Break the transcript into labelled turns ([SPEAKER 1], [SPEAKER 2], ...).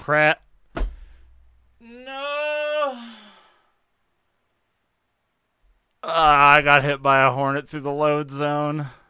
[SPEAKER 1] crap. No. I got hit by a hornet through the load zone.